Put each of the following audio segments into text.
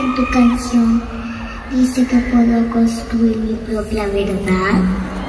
en tu canción dice que puedo construir mi propia verdad.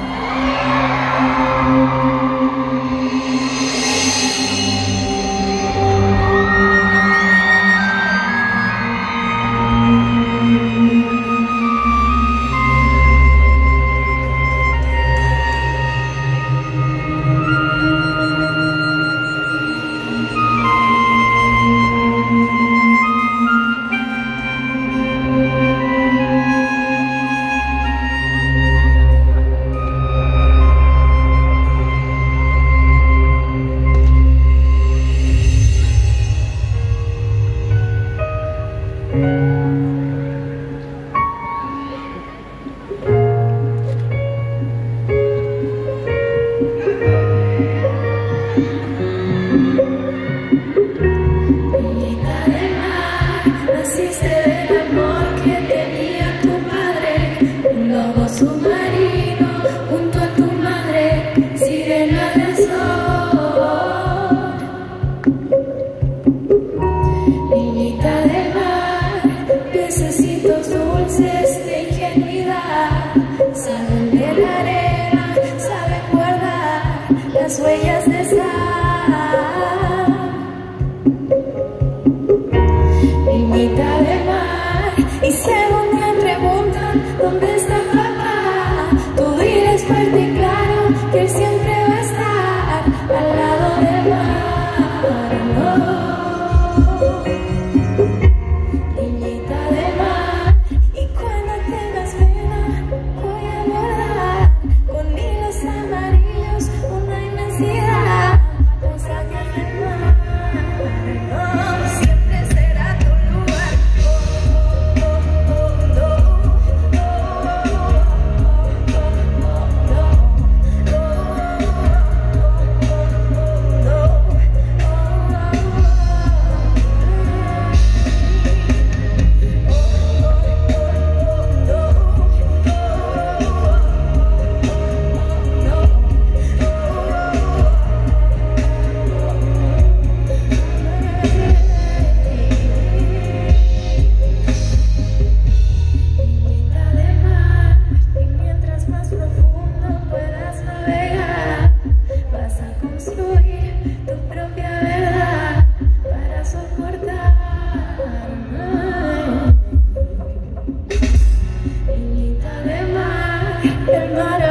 Submarino junto a tu madre, sirena del sol. Niñita del mar, pececitos dulces de ingenuidad, saben de la arena, saben guardar las huellas de sal. Niñita del mar, y según me preguntan dónde está papá, fuerte y claro que él siempre va a estar al lado del mar. Oh, niñita del mar, y cuando tengas pena voy a bordar con hilos amarillos una inmensidad, paisaje del mar. Oh, siempre será tu lugar. El mar